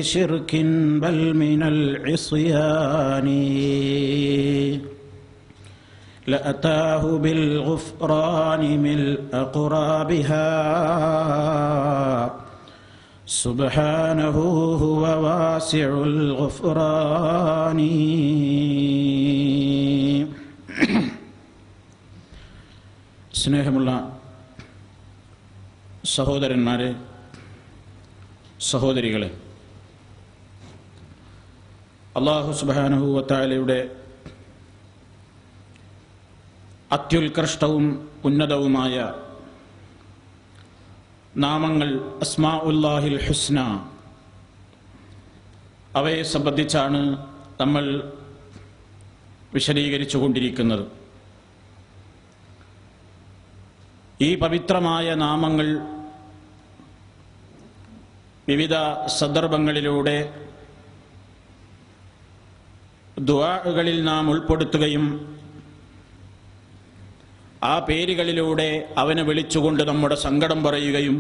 شرك بل من العصيان لأتاه بالغفران ملء قرابها سبحانه هو واسع الغفران. സ്നേഹമുള്ള സഹോദരന്മാരെ, സഹോദരികളെ, അല്ലാഹു സുബ്ഹാനഹു വ തആലയുടെ അത്യുത്കൃഷ്ടവും ഉന്നതവുമായ നാമങ്ങൾ അസ്മാഉല്ലാഹിൽ ഹുസ്ന, അവയെ സംബന്ധിച്ചാണ് നമ്മൾ വിശദീകരിച്ചു കൊണ്ടിരിക്കുന്നത്. ഈ പവിത്രമായ നാമങ്ങൾ വിവിധ സന്ദർഭങ്ങളിലൂടെ ദുആകളിൽ നാം ഉൾപ്പെടുത്തുകയും ആ പേരുകളിലൂടെ അവനെ വിളിച്ചുകൊണ്ട് നമ്മുടെ സങ്കടം പറയുകയും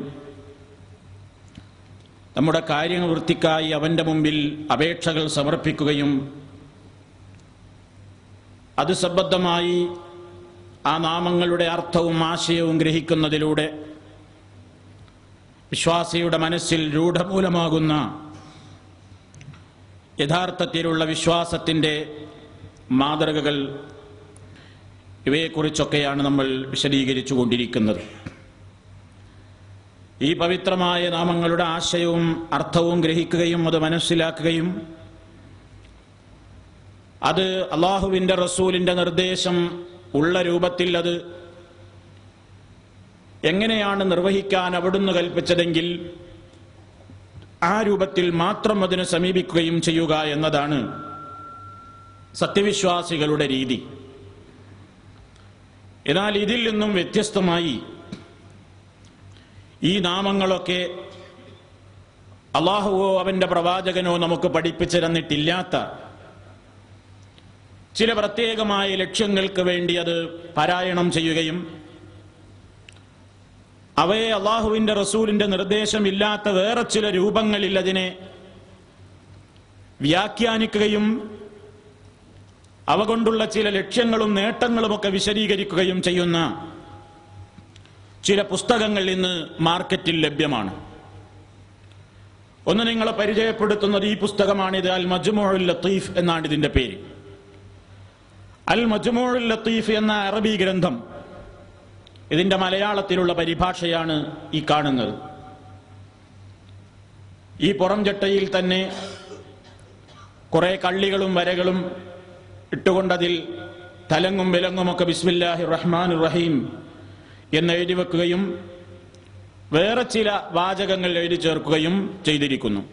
നമ്മുടെ കാര്യവൃത്തിക്കായി അവൻ്റെ മുമ്പിൽ അപേക്ഷകൾ സമർപ്പിക്കുകയും അത് സംബന്ധമായി ആ നാമങ്ങളുടെ അർത്ഥവും ആശയവും ഗ്രഹിക്കുന്നതിലൂടെ വിശ്വാസിയുടെ മനസ്സിൽ രൂഢമൂലമാകുന്ന യഥാർത്ഥത്തിലുള്ള വിശ്വാസത്തിൻ്റെ മാതൃകകൾ, ഇവയെക്കുറിച്ചൊക്കെയാണ് നമ്മൾ വിശദീകരിച്ചു കൊണ്ടിരിക്കുന്നത്. ഈ പവിത്രമായ നാമങ്ങളുടെ ആശയവും അർത്ഥവും ഗ്രഹിക്കുകയും അത് മനസ്സിലാക്കുകയും അത് അല്ലാഹുവിൻ്റെ റസൂലിൻ്റെ നിർദ്ദേശം ഉള്ള രൂപത്തിൽ അത് എങ്ങനെയാണ് നിർവഹിക്കാൻ അവിടുന്ന് കൽപ്പിച്ചതെങ്കിൽ ആ രൂപത്തിൽ മാത്രം അതിനെ സമീപിക്കുകയും ചെയ്യുക എന്നതാണ് സത്യവിശ്വാസികളുടെ രീതി. എന്നാൽ ഇതിൽ നിന്നും വ്യത്യസ്തമായി ഈ നാമങ്ങളൊക്കെ അല്ലാഹുവോ അവൻ്റെ പ്രവാചകനോ നമുക്ക് പഠിപ്പിച്ചു തന്നിട്ടില്ലാത്ത ചില പ്രത്യേകമായ ലക്ഷ്യങ്ങൾക്ക് വേണ്ടി അത് പാരായണം ചെയ്യുകയും അവയെ അല്ലാഹുവിൻ്റെ റസൂലിൻ്റെ നിർദ്ദേശമില്ലാത്ത വേറെ ചില രൂപങ്ങളിൽ അതിനെ വ്യാഖ്യാനിക്കുകയും അവ കൊണ്ടുള്ള ചില ലക്ഷ്യങ്ങളും നേട്ടങ്ങളുമൊക്കെ വിശദീകരിക്കുകയും ചെയ്യുന്ന ചില പുസ്തകങ്ങൾ ഇന്ന് മാർക്കറ്റിൽ ലഭ്യമാണ്. ഒന്ന് നിങ്ങളെ പരിചയപ്പെടുത്തുന്നത് ഈ പുസ്തകമാണിത്. അൽ മജ്മുഉൽ ലത്തീഫ് എന്നാണ് ഇതിൻ്റെ പേര്. അൽ മജ്മുഉൽ ലത്തീഫ് എന്ന അറബി ഗ്രന്ഥം, ഇതിൻ്റെ മലയാളത്തിലുള്ള പരിഭാഷയാണ് ഈ കാണുന്നത്. ഈ പുറംചട്ടയിൽ തന്നെ കുറെ കള്ളികളും വരകളും ഇട്ടുകൊണ്ടതിൽ തലങ്ങും വിലങ്ങുമൊക്കെ ബിസ്മില്ലാഹിർ റഹ്മാനിർ റഹീം എന്ന് എഴുതി വെക്കുകയും വേറെ ചില വാചകങ്ങൾ എഴുതി ചേർക്കുകയും ചെയ്തിരിക്കുന്നു.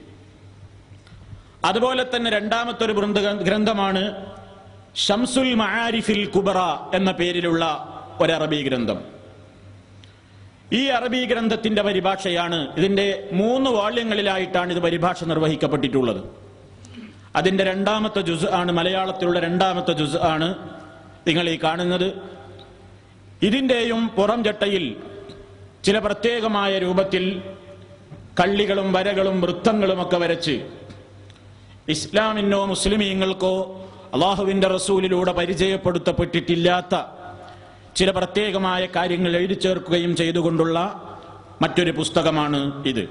അതുപോലെ തന്നെ രണ്ടാമത്തൊരു ഗ്രന്ഥമാണ് ഷംസുൽ മആരിഫിൽ കുബറ എന്ന പേരിലുള്ള ഒരു അറബി ഗ്രന്ഥം. ഈ അറബി ഗ്രന്ഥത്തിന്റെ പരിഭാഷയാണ്, ഇതിന്റെ 3 വാള്യങ്ങളിലായിട്ടാണ് ഇത് പരിഭാഷ നിർവഹിക്കപ്പെട്ടിട്ടുള്ളത്. അതിന്റെ രണ്ടാമത്തെ ജുസ് ആണ്, മലയാളത്തിലുള്ള രണ്ടാമത്തെ ജുസ് ആണ് നിങ്ങൾ ഈ കാണുന്നത്. ഇതിന്റെയും പുറം ചട്ടയിൽ ചില പ്രത്യേകമായ രൂപത്തിൽ കള്ളികളും വരകളും വൃത്തങ്ങളും ഒക്കെ വരച്ച് ഇസ്ലാമിനോ മുസ്ലിമീങ്ങൾക്കോ അല്ലാഹുവിൻ്റെ റസൂലിലൂടെ പരിചയപ്പെടുത്തപ്പെട്ടിട്ടില്ലാത്ത ചില പ്രത്യേകമായ കാര്യങ്ങൾ എഴുതി ചേർക്കുകയും ചെയ്തുകൊണ്ടുള്ള മറ്റൊരു പുസ്തകമാണ് ഇത്.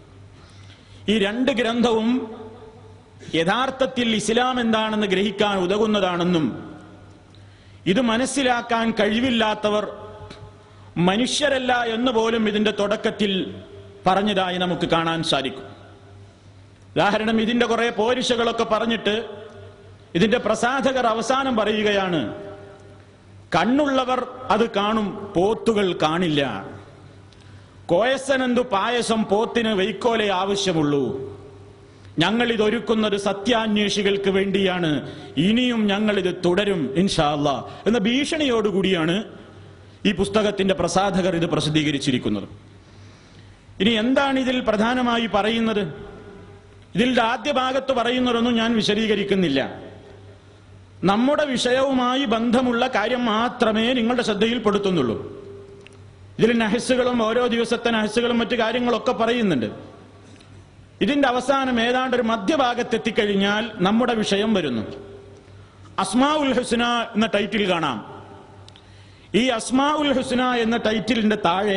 ഈ 2 ഗ്രന്ഥവും യഥാർത്ഥത്തിൽ ഇസ്ലാം എന്താണെന്ന് ഗ്രഹിക്കാൻ ഉതകുന്നതാണെന്നും ഇത് മനസ്സിലാക്കാൻ കഴിവില്ലാത്തവർ മനുഷ്യരല്ല എന്ന് പോലും ഇതിന്റെ തുടക്കത്തിൽ പറഞ്ഞതായി നമുക്ക് കാണാൻ സാധിക്കും. ഉദാഹരണം, ഇതിന്റെ കുറെ പോരിശകളൊക്കെ പറഞ്ഞിട്ട് ഇതിന്റെ പ്രസാധകർ അവസാനം പറയുകയാണ്, കണ്ണുള്ളവർ അത് കാണും, പോത്തുകൾ കാണില്ല. കോയസനെന്തു പായസം പോത്തിന് വൈക്കോലെ ആവശ്യമുള്ളൂ. ഞങ്ങൾ ഇതൊരുക്കുന്നത് സത്യാന്വേഷികൾക്ക് വേണ്ടിയാണ്, ഇനിയും ഞങ്ങൾ ഇത് തുടരും ഇൻഷാ അല്ലാഹ് എന്ന ഭീഷണിയോടുകൂടിയാണ് ഈ പുസ്തകത്തിന്റെ പ്രസാധകർ ഇത് പ്രസിദ്ധീകരിച്ചിരിക്കുന്നത്. ഇനി എന്താണ് ഇതിൽ പ്രധാനമായി പറയുന്നത്? ഇതിന്റെ ആദ്യ ഭാഗത്ത് പറയുന്നതൊന്നും ഞാൻ വിശദീകരിക്കുന്നില്ല. നമ്മുടെ വിഷയവുമായി ബന്ധമുള്ള കാര്യം മാത്രമേ നിങ്ങളുടെ ശ്രദ്ധയിൽപ്പെടുത്തുന്നുള്ളൂ. ഇതിൽ നഹ്സുകളും ഓരോ ദിവസത്തെ നഹ്സുകളും മറ്റു കാര്യങ്ങളൊക്കെ പറയുന്നുണ്ട്. ഇതിന്റെ അവസാനം ഏതാണ്ട് ഒരു മധ്യഭാഗത്തെത്തിക്കഴിഞ്ഞാൽ നമ്മുടെ വിഷയം വരുന്നു. അസ്മാഉൽ ഹുസ്ന എന്ന ടൈറ്റിൽ കാണാം. ഈ അസ്മാഉൽ ഹുസ്ന എന്ന ടൈറ്റിലിന്റെ താഴെ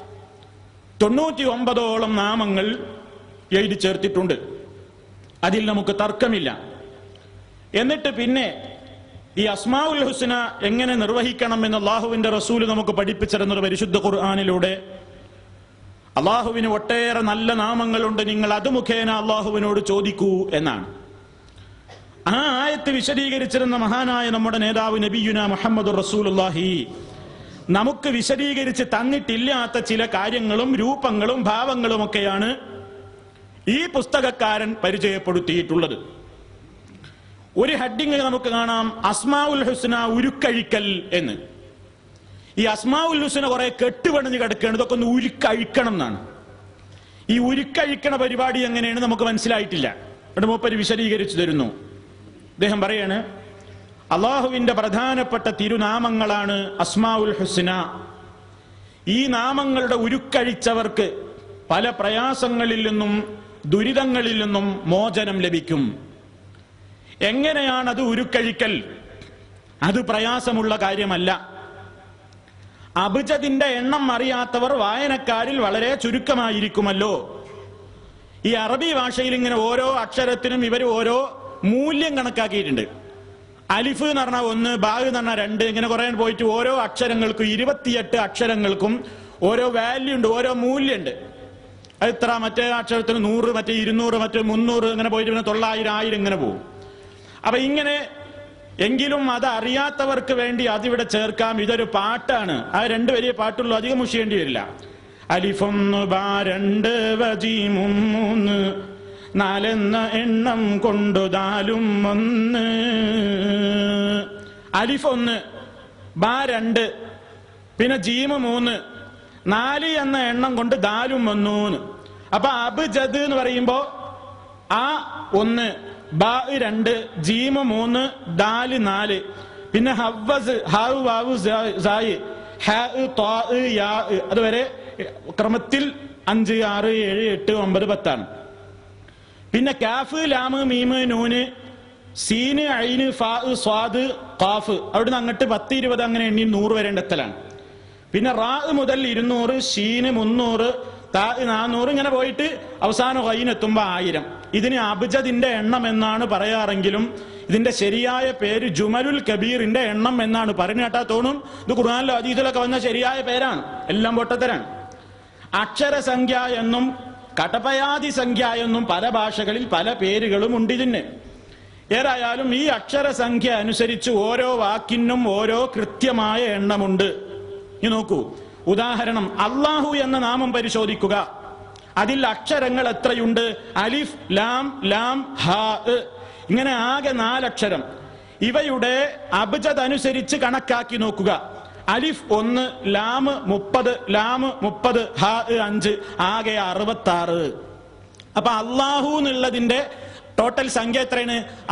99ഓളം നാമങ്ങൾ എഴുതി ചേർത്തിട്ടുണ്ട്. അതിൽ നമുക്ക് തർക്കമില്ല. എന്നിട്ട് പിന്നെ ഈ അസ്മാഉൽ ഹുസ്ന എങ്ങനെ നിർവഹിക്കണം എന്ന് അള്ളാഹുവിന്റെ റസൂൽ നമുക്ക് പഠിപ്പിച്ചിരുന്നത് പരിശുദ്ധ ഖുർആനിലൂടെ. അള്ളാഹുവിന് ഒട്ടേറെ നല്ല നാമങ്ങളുണ്ട്, നിങ്ങൾ അത് മുഖേന അള്ളാഹുവിനോട് ചോദിക്കൂ എന്നാണ്. ആ ആയത്ത് വിശദീകരിച്ചിരുന്ന മഹാനായ നമ്മുടെ നേതാവ് നബിയുന മുഹമ്മദ് റസൂലുള്ളാഹി നമുക്ക് വിശദീകരിച്ച് തന്നിട്ടില്ലാത്ത ചില കാര്യങ്ങളും രൂപങ്ങളും ഭാവങ്ങളും ഒക്കെയാണ് ഈ പുസ്തകക്കാരൻ പരിചയപ്പെടുത്തിയിട്ടുള്ളത്. ഒരു ഹെഡിങ് നമുക്ക് കാണാം, അസ്മാഉൽ ഹുസ്ന ഉരുക്കഴിക്കൽ എന്ന്. ഈ അസ്മാഉൽ ഹുസ്ന കുറെ കെട്ടുപണിഞ്ഞ് കിടക്കുകയാണ്, ഇതൊക്കെ ഒന്ന് ഉരുക്കഴിക്കണം എന്നാണ്. ഈ ഉരുക്കഴിക്കണ പരിപാടി എങ്ങനെയാണ് നമുക്ക് മനസ്സിലായിട്ടില്ല. ഇവിടെ മൂപ്പര് വിശദീകരിച്ചു തരുന്നു. അദ്ദേഹം പറയാണ്, അള്ളാഹുവിന്റെ പ്രധാനപ്പെട്ട തിരുനാമങ്ങളാണ് അസ്മാഉൽ ഹുസ്ന. ഈ നാമങ്ങളുടെ ഉരുക്കഴിച്ചവർക്ക് പല പ്രയാസങ്ങളിൽ നിന്നും ദുരിതങ്ങളിൽ നിന്നും മോചനം ലഭിക്കും. എങ്ങനെയാണ് അത് ഉരുക്കഴിക്കൽ? അത് പ്രയാസമുള്ള കാര്യമല്ല. അബ്ജദിന്റെ എണ്ണം അറിയാത്തവർ വായനക്കാരിൽ വളരെ ചുരുക്കമായിരിക്കുമല്ലോ. ഈ അറബി ഭാഷയിൽ ഇങ്ങനെ ഓരോ അക്ഷരത്തിനും ഇവർ ഓരോ മൂല്യം കണക്കാക്കിയിട്ടുണ്ട്. അലിഫ് എന്ന് പറഞ്ഞാൽ 1, ബാ എന്ന് പറഞ്ഞാൽ 2, ഇങ്ങനെ കുറെ പോയിട്ട് ഓരോ അക്ഷരങ്ങൾക്കും 28 അക്ഷരങ്ങൾക്കും ഓരോ വാല്യൂ ഉണ്ട്, ഓരോ മൂല്യമുണ്ട്. അത് ഇത്ര, മറ്റേ അക്ഷരത്തിന് 100, മറ്റേ 200, മറ്റേ 300, ഇങ്ങനെ പോയിട്ട് പിന്നെ 900, 1000 ഇങ്ങനെ പോകും. അപ്പൊ ഇങ്ങനെ എങ്കിലും അത് അറിയാത്തവർക്ക് വേണ്ടി അതിവിടെ ചേർക്കാം. ഇതൊരു പാട്ടാണ്. ആ 2 വലിയ പാട്ടുള്ളൂ, അധികം മുഷിയേണ്ടി വരില്ല. അലിഫൊന്ന്, ബാ 2, വജീമും 3, 4 എന്ന എണ്ണം കൊണ്ടു ദാലും 1. അലിഫ് 1, ബാ 2, പിന്നെ ജീമ് 3, 4 എന്ന എണ്ണം കൊണ്ട് ദാലും 1. അപ്പൊ അബ്ജദ് എന്ന് പറയുമ്പോ ആ 1, ബാ 2, ജീമ് 3, ദാല് 4, പിന്നെ ഹവ്വസ്, ഹാവ്, വാവ്, സായ്, ഹാ, ത്വാ, യാ, അതുവരെ ക്രമത്തിൽ 5, 6, 7, 8, 9, 10 ആണ്. പിന്നെ കാഫ്, ലാമ്, മീമ്, നൂന്, സീന്, ഐന്, ഫാ, സ്വാദ്, ഖാഫ്, അവിടുന്ന് അങ്ങോട്ട് 10, 20 അങ്ങനെ എണ്ണി 100 വരെ എത്തലാണ്. പിന്നെ റാ മുതൽ 200, ഷീന് 300, താ 400, ഇങ്ങനെ പോയിട്ട് അവസാനം ഖൈനെത്തുമ്പോ 1000. ഇതിന് അബ്ജദിന്റെ എണ്ണം എന്നാണ് പറയാറെങ്കിലും ഇതിന്റെ ശരിയായ പേര് ജുമലുൽ കബീറിന്റെ എണ്ണം എന്നാണ്. പറഞ്ഞു കേട്ടാ തോന്നും ഇത് ഖുർആനിലോ ഹദീസിലൊക്കെ വന്ന ശരിയായ പേരാണ്. എല്ലാം പൊട്ടത്തരാണ്. അക്ഷരസംഖ്യ എന്നും കടപയാതി സംഖ്യ എന്നും പല ഭാഷകളിൽ പല പേരുകളും ഉണ്ട് ഇതിന്. ഏതായാലും ഈ അക്ഷരസംഖ്യ അനുസരിച്ച് ഓരോ വാക്കിനും ഓരോ കൃത്യമായ എണ്ണമുണ്ട്. ഇനി നോക്കൂ, ഉദാഹരണം അല്ലാഹു എന്ന നാമം പരിശോധിക്കുക. അതിൽ അക്ഷരങ്ങൾ എത്രയുണ്ട്? അലിഫ്, ലാം, ലാം, ഹാ, ഇങ്ങനെ ആകെ 4 അക്ഷരം. ഇവയുടെ അബ്ജദ് അനുസരിച്ച് കണക്കാക്കി നോക്കുക. അലിഫ് 1, ലാം 30, ലാം 30, ഹാ 5, ആകെ 66. അപ്പൊ അല്ലാഹു എന്നുള്ളതിന്റെ ടോട്ടൽ സംഖ്യ എത്രയാണ്?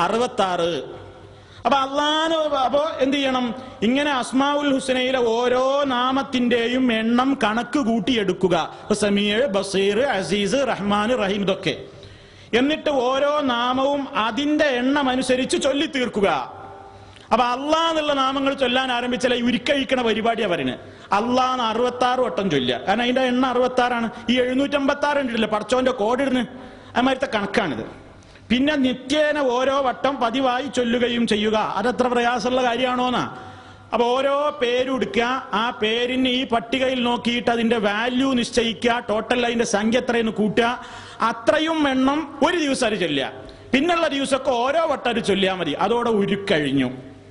66. അപ്പൊ അപ്പൊ എന്ത് ചെയ്യണം? ഇങ്ങനെ അസ്മാഉൽ ഹുസ്നയിലെ ഓരോ നാമത്തിന്റെയും എണ്ണം കണക്ക് കൂട്ടിയെടുക്കുക. സമീർ, ബസീർ, അസീസ്, റഹ്മാൻ, റഹീം, ഇതൊക്കെ. എന്നിട്ട് ഓരോ നാമവും അതിന്റെ എണ്ണം അനുസരിച്ച് ചൊല്ലി തീർക്കുക. അപ്പൊ അള്ളാഹ് എന്നുള്ള നാമങ്ങൾ ചൊല്ലാൻ ആരംഭിച്ചാൽ ഈ ഉരുക്കഴിക്കണ പരിപാടിയാ പറയുന്നത്. അള്ളാഹ് 66 വട്ടം ചൊല്ലുക. കാരണം അതിന്റെ എണ്ണം 66 ആണ്. ഈ 756 ഉണ്ടല്ലോ പടച്ചോന്റെ കോഡിടുന്ന്, അതുമാതിരത്തെ കണക്കാണിത്. പിന്നെ നിത്യേന ഓരോ വട്ടം പതിവായി ചൊല്ലുകയും ചെയ്യുക. അതത്ര പ്രയാസമുള്ള കാര്യമാണോന്നാ? അപ്പൊ ഓരോ പേരെടുക്കുക, ആ പേരിന് ഈ പട്ടികയിൽ നോക്കിയിട്ട് അതിന്റെ വാല്യൂ നിശ്ചയിക്കുക, ടോട്ടൽ അതിന്റെ സംഖ്യ എത്രയെന്ന് കൂട്ടുക. അത്രയും എണ്ണം ഒരു ദിവസം അത് ചൊല്ലുക. പിന്നുള്ള ദിവസമൊക്കെ ഓരോ വട്ടം അത് ചൊല്ലിയാൽ മതി. അതോടെ ഉരുക്കഴിഞ്ഞു.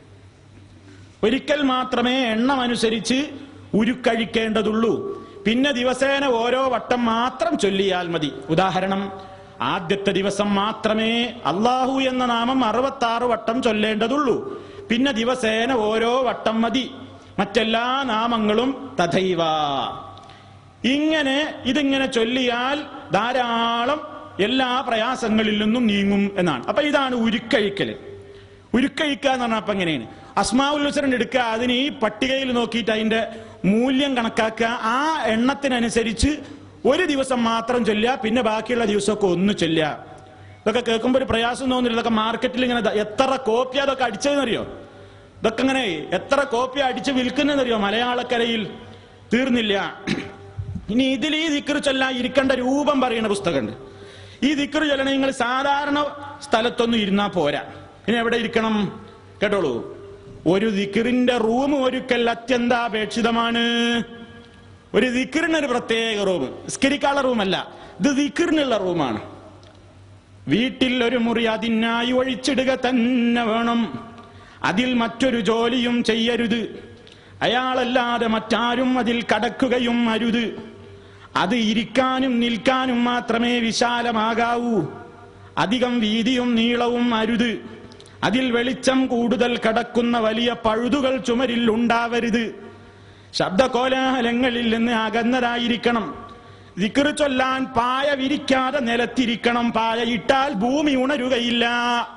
ഒരിക്കൽ മാത്രമേ എണ്ണം അനുസരിച്ച് ഉരുക്കഴിക്കേണ്ടതുള്ളൂ. പിന്നെ ദിവസേന ഓരോ വട്ടം മാത്രം ചൊല്ലിയാൽ മതി. ഉദാഹരണം, ആദ്യത്തെ ദിവസം മാത്രമേ അല്ലാഹു എന്ന നാമം 66 വട്ടം ചൊല്ലേണ്ടതുള്ളൂ. പിന്നെ ദിവസേന ഓരോ വട്ടം മതി. മറ്റെല്ലാ നാമങ്ങളും തഥൈവ. ഇതിങ്ങനെ ചൊല്ലിയാൽ ധാരാളം എല്ലാ പ്രയാസങ്ങളിൽ നിന്നും നീങ്ങും എന്നാണ്. അപ്പൊ ഇതാണ് ഉരുക്കഴിക്കല്. ഉരുക്കഴിക്കുക എന്ന് പറഞ്ഞാൽ അപ്പൊ എങ്ങനെയാണ്? അസ്മാഉൽ ഹുസ്ന എടുക്കുക, അതിന് ഈ പട്ടികയിൽ നോക്കിയിട്ട് അതിന്റെ മൂല്യം കണക്കാക്കുക, ആ എണ്ണത്തിനനുസരിച്ച് ഒരു ദിവസം മാത്രം ചൊല്ലുക, പിന്നെ ബാക്കിയുള്ള ദിവസമൊക്കെ ഒന്ന് ചൊല്ലുക. ഇതൊക്കെ കേൾക്കുമ്പോൾ ഒരു പ്രയാസം തോന്നില്ല. ഇതൊക്കെ മാർക്കറ്റിൽ ഇങ്ങനെ എത്ര കോപ്പി അതൊക്കെ അടിച്ചതെന്നറിയോ? ഇതൊക്കെ ഇങ്ങനെ എത്ര കോപ്പി അടിച്ച് വിൽക്കുന്നതെന്നറിയോ മലയാളക്കരയിൽ? തീർന്നില്ല. ഇനി ഇതിൽ ഈ ദിക്ർ ചൊല്ലാൻ ഇരിക്കേണ്ട രൂപം പറയുന്ന പുസ്തകമുണ്ട്. ഈ ദിക്ർ ചൊല്ലണ നിങ്ങൾ സാധാരണ സ്ഥലത്തൊന്നും ഇരുന്നാ പോരാ. ഇനി എവിടെ ഇരിക്കണം കേട്ടോളൂ. ഒരു ദിക്റിന്റെ റൂം ഒരുക്കൽ അത്യന്താപേക്ഷിതമാണ്. ഒരു ദിക്റിനൊരു പ്രത്യേക റൂം, നിസ്കരിക്കാനുള്ള റൂമല്ല, ഇത് ദിക്റിനുള്ള റൂമാണ്. വീട്ടിൽ ഒരു മുറി അതിനായി ഒഴിച്ചിടുക തന്നെ വേണം. അതിൽ മറ്റൊരു ജോലിയും ചെയ്യരുത്. അയാളല്ലാതെ മറ്റാരും അതിൽ കടക്കുകയും അരുത്. അത് ഇരിക്കാനും നിൽക്കാനും മാത്രമേ വിശാലമാകാവൂ. അധികം വീതിയും നീളവും അരുത്. അതിൽ വെളിച്ചം കൂടുതൽ കടക്കുന്ന വലിയ പഴുതുകൾ ചുമരിൽ ഉണ്ടാവരുത്. ശബ്ദകോലാഹലങ്ങളിൽ നിന്ന് അകന്നതായിരിക്കണം. ദിക്ർ ചൊല്ലാൻ പായ വിരിക്കാതെ നിലത്തിരിക്കണം. പായ ഇട്ടാൽ ഭൂമി ഉണരുകയില്ല.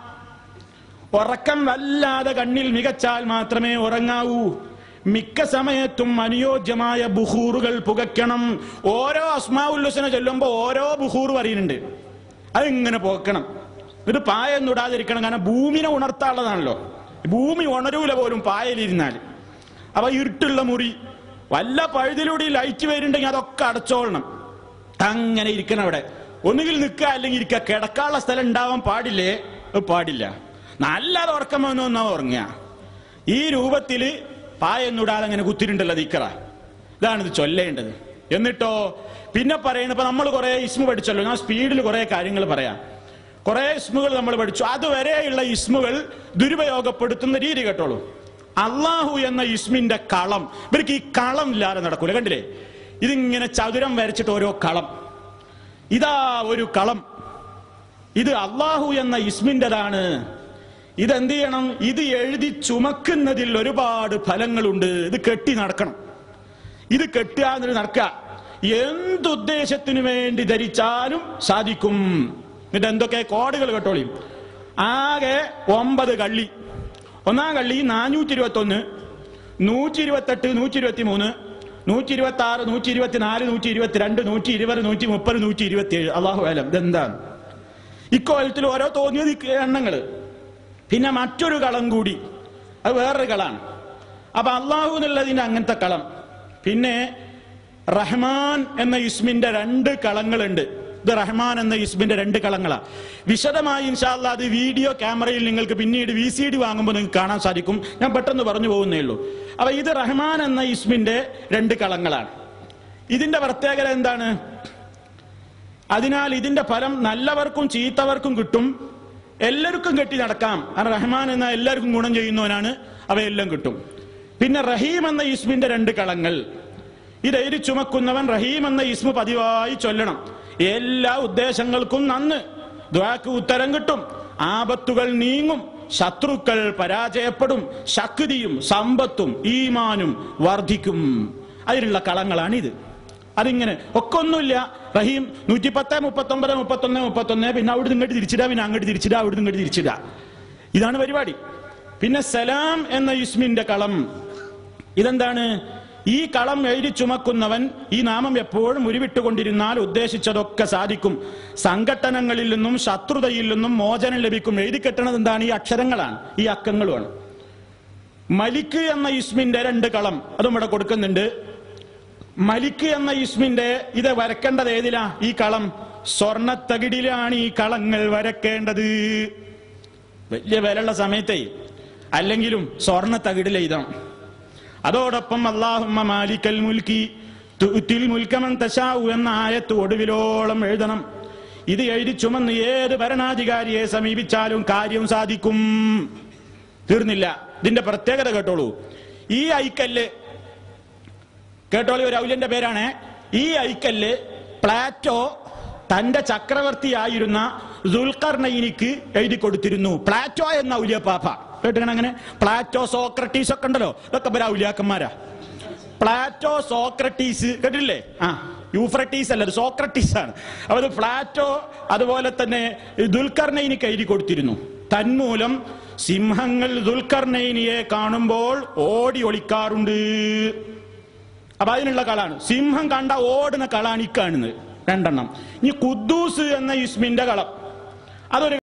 ഉറക്കം വല്ലാതെ കണ്ണിൽ മികച്ചാൽ മാത്രമേ ഉറങ്ങാവൂ. മിക്ക സമയത്തും അനുയോജ്യമായ ബുഖൂറുകൾ പുകയ്ക്കണം. ഓരോ അസ്മാഉൽ ഹുസ്ന ചൊല്ലുമ്പോൾ ഓരോ ബുഖൂർ പറയുന്നുണ്ട്. അതിങ്ങനെ പുകക്കണം. ഇത് പായ ഒന്നും ഇടാതിരിക്കണം. കാരണം ഭൂമിനെ ഉണർത്താനുള്ളതാണല്ലോ. ഭൂമി ഉണരൂല പോലും പായലിരുന്നാൽ. അപ്പൊ ഇരുട്ടുള്ള മുറി, വല്ല പഴുതിലൂടെ ലൈറ്റ് വരുന്നുണ്ടെങ്കിൽ അതൊക്കെ അടച്ചോളണം. അങ്ങനെ ഇരിക്കണം. അവിടെ ഒന്നുകിൽ നിൽക്കുക അല്ലെങ്കിൽ ഇരിക്കുക. കിടക്കാനുള്ള സ്ഥലം ഉണ്ടാവാൻ പാടില്ലേ? പാടില്ല. നല്ലത് ഉറക്കം വന്നൊന്നാ ഉറങ്ങുക. ഈ രൂപത്തില് പായൊന്നുടാതെ അങ്ങനെ കുത്തിരുണ്ടല്ലോ ദിക്റ. ഇതാണിത് ചൊല്ലേണ്ടത്. എന്നിട്ടോ പിന്നെ പറയണ, ഇപ്പൊ നമ്മൾ കുറെ ഇസ്മു പഠിച്ചല്ലോ. ഞാൻ സ്പീഡിൽ കുറെ കാര്യങ്ങൾ പറയാം. കുറെ ഇസ്മുകൾ നമ്മൾ പഠിച്ചു. അതുവരെയുള്ള ഇസ്മുകൾ ദുരുപയോഗപ്പെടുത്തുന്ന രീതി കേട്ടോളൂ. അള്ളാഹു എന്ന ഇസ്മിന്റെ കളം, ഇവർക്ക് ഈ കളം ഇല്ലാതെ നടക്കൂല. കണ്ടില്ലേ? ഇതിങ്ങനെ ചതുരം വരച്ചിട്ട് ഓരോ കളം. ഇതാ ഒരു കളം. ഇത് അള്ളാഹു എന്ന ഇസ്മിൻ്റെതാണ്. ഇതെന്ത് ചെയ്യണം? ഇത് എഴുതി ചുമക്കുന്നതിൽ ഒരുപാട് ഫലങ്ങളുണ്ട്. ഇത് കെട്ടി നടക്കണം. ഇത് കെട്ടുക നടക്കുക. എന്തുദ്ദേശത്തിനു വേണ്ടി ധരിച്ചാലും സാധിക്കും. എന്നിട്ട് എന്തൊക്കെ കോഡുകൾ കേട്ടോളി. ആകെ 9 കള്ളി. ഒന്നാം കള്ളി 421, 128, 123, 126, 124, 122, 120, 130, 127. അല്ലാഹു അലം. ഇതെന്താണ് ഇക്കോലത്തിൽ ഓരോ തോന്നിയത് എണ്ണങ്ങള്. പിന്നെ മറ്റൊരു കളം കൂടി, അത് വേറൊരു കളാണ്. അപ്പൊ അള്ളാഹു എന്നുള്ളതിന്റെ അങ്ങനത്തെ കളം. പിന്നെ റഹ്മാൻ എന്ന ഇസ്മിന്റെ 2 കളങ്ങളുണ്ട്. ഇത് റഹ്മാൻ എന്ന ഇസ്മിന്റെ 2 കളങ്ങളാണ്. വിശദമായി ഇൻഷാ അല്ലാഹ് അത് വീഡിയോ ക്യാമറയിൽ നിങ്ങൾക്ക് പിന്നീട് VCD വാങ്ങുമ്പോൾ നിങ്ങൾക്ക് കാണാൻ സാധിക്കും. ഞാൻ പെട്ടെന്ന് പറഞ്ഞു പോകുന്നേ ഉള്ളൂ. അപ്പൊ ഇത് റഹ്മാൻ എന്ന ഇസ്മിന്റെ 2 കളങ്ങളാണ്. ഇതിന്റെ പ്രത്യേകത എന്താണ്? അതിനാൽ ഇതിന്റെ ഫലം നല്ലവർക്കും ചീത്തവർക്കും കിട്ടും. എല്ലാവർക്കും കെട്ടി നടക്കാം. കാരണം റഹ്മാൻ എന്ന എല്ലാവർക്കും ഗുണം ചെയ്യുന്നവനാണ്. അവയെല്ലാം കിട്ടും. പിന്നെ റഹീം എന്ന ഇസ്മിന്റെ 2 കളങ്ങൾ. ഇത് എഴുതി ചുമക്കുന്നവൻ റഹീം എന്ന ഇസ്മു പതിവായി ചൊല്ലണം. എല്ലാ ഉദ്ദേശങ്ങൾക്കും നന്ന്, ദുആക്ക് ഉത്തരം കിട്ടും, ആപത്തുകൾ നീങ്ങും, ശത്രുക്കൾ പരാജയപ്പെടും, ശക്തിയും സമ്പത്തും ഈമാനും വർദ്ധിക്കും. അതിനുള്ള കളങ്ങളാണിത്. അതിങ്ങനെ ഒക്കെ ഒന്നുമില്ല. റഹീം 110, 39, 31, 31. പിന്നെ അവിടെ ഇങ്ങോട്ട് തിരിച്ചിടുക, പിന്നെ അങ്ങോട്ട് തിരിച്ചിടുക, അവിടെ ഇങ്ങോട്ട് തിരിച്ചിടുക. ഇതാണ് പരിപാടി. പിന്നെ സലാം എന്ന ഇസ്മിന്റെ കളം. ഇതെന്താണ്? ഈ കളം എഴുതി ചുമക്കുന്നവൻ ഈ നാമം എപ്പോഴും ഉരുവിട്ടുകൊണ്ടിരുന്നാൽ ഉദ്ദേശിച്ചതൊക്കെ സാധിക്കും. സംഘട്ടനങ്ങളിൽ നിന്നും ശത്രുതയിൽ നിന്നും മോചനം ലഭിക്കും. എഴുതി കെട്ടണത് എന്താണ്? ഈ അക്ഷരങ്ങളാണ്, ഈ അക്കങ്ങളുമാണ്. മലിക്ക് എന്ന ഇസ്മിന്റെ 2 കളം അതും ഇവിടെ കൊടുക്കുന്നുണ്ട്. മലിക്ക് എന്ന ഇസ്മിന്റെ ഇത് വരക്കേണ്ടത് ഏതിലാ? ഈ കളം സ്വർണത്തകിടിലാണ് ഈ കളങ്ങൾ വരക്കേണ്ടത്. വലിയ വിലയുള്ള സമയത്തേ അല്ലെങ്കിലും സ്വർണത്തകിടിൽ എഴുതാം. അതോടൊപ്പം അല്ലാഹുമ്മ മാലിക്കൽ മുൽക്കി തുഅ്തിൽ മുൽക മൻ തശാഉ എന്ന ആയത്ത് ഒടുവിലോളം എഴുതണം. ഇത് എഴുതി ചുമന്ന് ഏത് ഭരണാധികാരിയെ സമീപിച്ചാലും കാര്യം സാധിക്കും. തീർന്നില്ല. ഇതിന്റെ പ്രത്യേകത കേട്ടോളൂ. ഈ ഐക്കല്ല് കേട്ടോളി, ഒരു ഔലിയന്റെ പേരാണ്. ഈ ഐക്കല്ല് പ്ലാറ്റോ തന്റെ ചക്രവർത്തിയായിരുന്ന ദുൽഖർനൈനിക്ക് എഴുതി കൊടുത്തിരുന്നു. പ്ലാറ്റോ എന്ന ഔലിയപ്പാപ്പ കേട്ടിങ്ങനെ. അങ്ങനെ പ്ലാറ്റോ, സോക്രട്ടീസ് ഒക്കെ ഉണ്ടല്ലോ, ഇതൊക്കെ ഔലിയാക്കന്മാരാ. പ്ലാറ്റോ, സോക്രട്ടീസ് കേട്ടില്ലേ? യൂഫ്രട്ടീസ് അല്ല, സോക്രട്ടീസ് ആണ്. അപ്പൊ പ്ലാറ്റോ അതുപോലെ തന്നെ ദുൽഖർനൈനിക്ക് എഴുതി കൊടുത്തിരുന്നു. തന്മൂലം സിംഹങ്ങൾ ദുൽഖർനൈനിയെ കാണുമ്പോൾ ഓടി ഒളിക്കാറുണ്ട്. അപ്പൊ അതിനുള്ള കളാണ്. സിംഹം കണ്ട ഓടുന്ന കളാണ് ഈ കാണുന്നത്, രണ്ടെണ്ണം. ഇനി ഖുദ്ദൂസ് എന്ന ഇസ്മിന്റെ കളം, അതൊരു